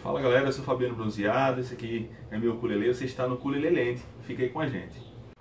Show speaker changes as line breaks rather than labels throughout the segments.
Fala galera, eu sou Fabiano Bronzeado, esse aqui é meu ukulele, você está no Ukulelelente, fica aí com a gente.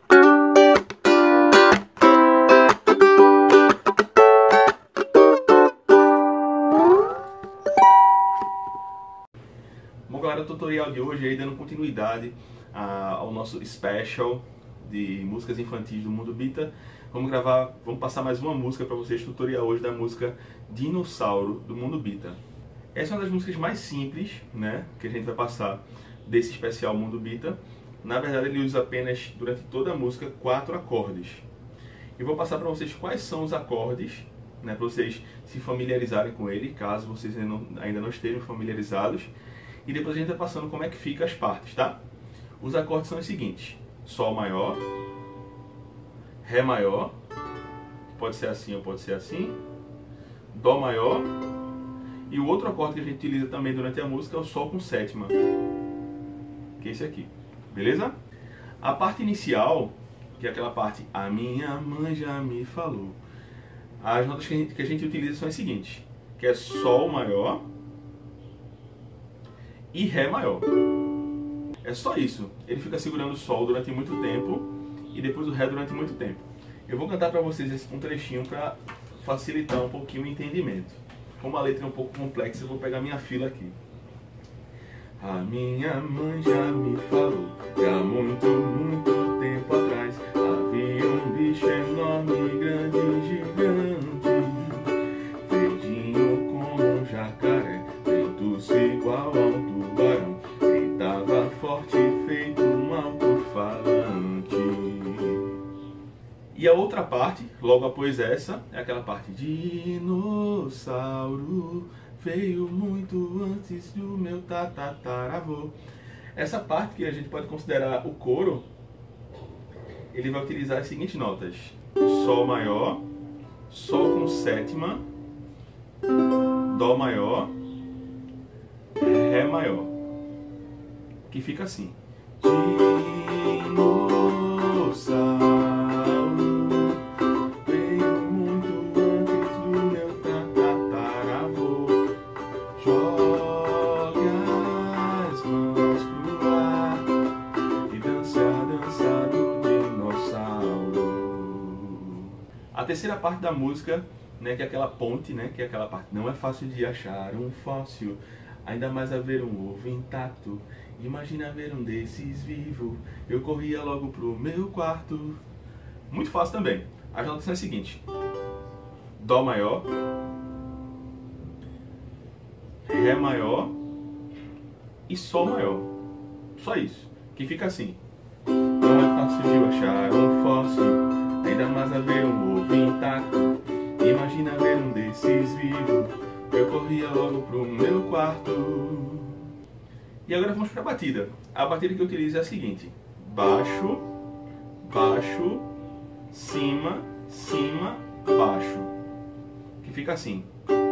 Bom galera, o tutorial de hoje aí dando continuidade ao nosso special de músicas infantis do Mundo Bita. Vamos passar mais uma música para vocês, tutorial hoje da música Dinossauro do Mundo Bita. Essa é uma das músicas mais simples, né, que a gente vai passar desse especial Mundo Bita. Na verdade ele usa apenas, durante toda a música, 4 acordes. Eu vou passar para vocês quais são os acordes, né, para vocês se familiarizarem com ele, caso vocês ainda não estejam familiarizados. E depois a gente vai passando como é que fica as partes, tá? Os acordes são os seguintes: Sol maior, Ré maior, pode ser assim ou pode ser assim, Dó maior, e o outro acorde que a gente utiliza também durante a música é o Sol com sétima, que é esse aqui, beleza? A parte inicial, que é aquela parte "A minha mãe já me falou", as notas que a gente utiliza são as seguintes, que é Sol maior e Ré maior. É só isso. Ele fica segurando o Sol durante muito tempo e depois o Ré durante muito tempo. Eu vou cantar para vocês um trechinho para facilitar um pouquinho o entendimento. Como a letra é um pouco complexa, eu vou pegar minha fila aqui. A minha mãe já me falou, que há muito, muito tempo atrás havia um bicho enorme, grande, gigante, verdinho como um jacaré, feito-se igual a um tubarão, e tava forte feito um alto-falante. E a outra parte, logo após essa, é aquela parte: dinossauro veio muito antes do meu tataravô. Essa parte, que a gente pode considerar o coro, ele vai utilizar as seguintes notas: Sol maior, Sol com sétima, Dó maior, Ré maior, que fica assim: dinossauro veio muito antes do meu tataravô, jogue as mãos pro ar e dance a dança do dinossauro. A terceira parte da música, né, que é aquela ponte, né, que é aquela parte: não é fácil de achar um fóssil, ainda mais a ver um ovo intacto. Imagina ver um desses vivo, eu corria logo pro meu quarto. Muito fácil também. As notas são as seguintes: Dó maior, Ré maior e Sol maior. Só isso, que fica assim: não é fácil de achar um fóssil, ainda mais a ver um ovo intacto. Imagina ver um desses vivo, eu corria logo pro meu quarto. E agora vamos para a batida. A batida que eu utilizo é a seguinte: baixo, baixo, cima, cima, baixo, que fica assim.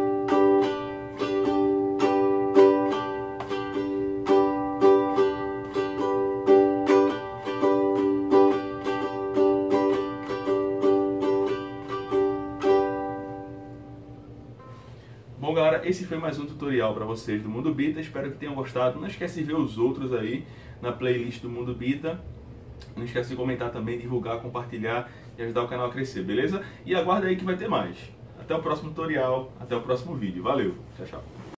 Bom galera, esse foi mais um tutorial para vocês do Mundo Bita, espero que tenham gostado. Não esquece de ver os outros aí na playlist do Mundo Bita. Não esquece de comentar também, divulgar, compartilhar e ajudar o canal a crescer, beleza? E aguarda aí que vai ter mais. Até o próximo tutorial, até o próximo vídeo. Valeu, tchau, tchau.